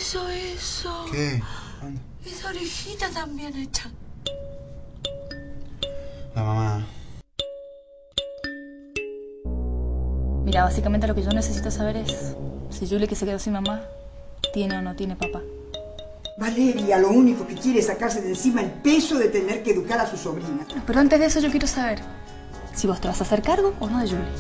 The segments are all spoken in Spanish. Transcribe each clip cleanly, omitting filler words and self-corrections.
hizo eso? ¿Qué? ¿Dónde? Esa orejita también hecha. La mamá. Mira, básicamente lo que yo necesito saber es si Julie, que se quedó sin mamá, tiene o no tiene papá. Valeria lo único que quiere es sacarse de encima el peso de tener que educar a su sobrina. Pero antes de eso yo quiero saber si vos te vas a hacer cargo o no de Julie.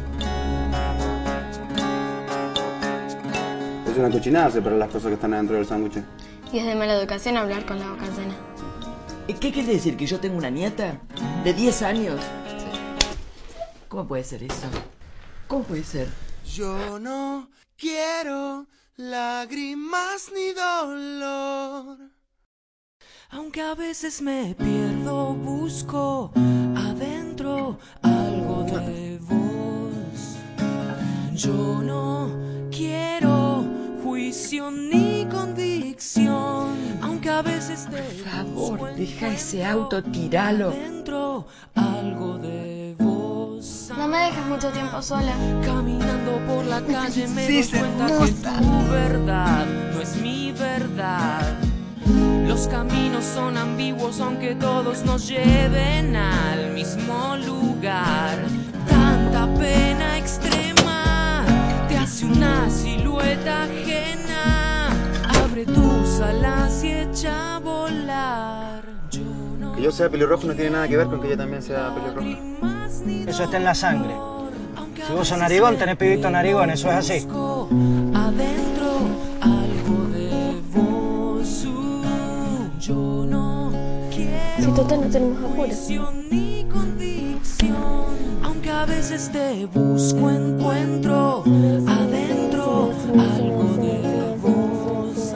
Es una cochinada separar las cosas que están adentro del sándwich. Y es de mala educación hablar con la boca llena. ¿Qué quiere decir? ¿Que yo tengo una nieta? ¿De 10 años? ¿Cómo puede ser eso? ¿Cómo puede ser? Yo no quiero lágrimas ni dolor. Aunque a veces me pierdo, busco adentro algo de vos. Yo no quiero juicio ni convicción. Aunque a veces te Por favor, deja ese auto, tiralo. adentro algo de vos. No me dejes mucho tiempo sola. Caminando por la calle me Sí, doy cuenta que tu verdad no es mi verdad. Los caminos son ambiguos aunque todos nos lleven al mismo lugar. Tanta pena extrema te hace una silueta ajena. Abre tus alas y echa a volar. Que yo sea pelirrojo no tiene nada que ver con que ella también sea pelirroja. Eso está en la sangre. Si vos sos narigón, tenés pibito narigón, eso es así. Adentro algo de vos. Yo no quiero Si total no tenemos apuro. juicio ni convicción. Aunque a veces te busco, encuentro adentro algo de vos.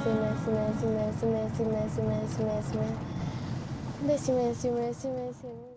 Decime.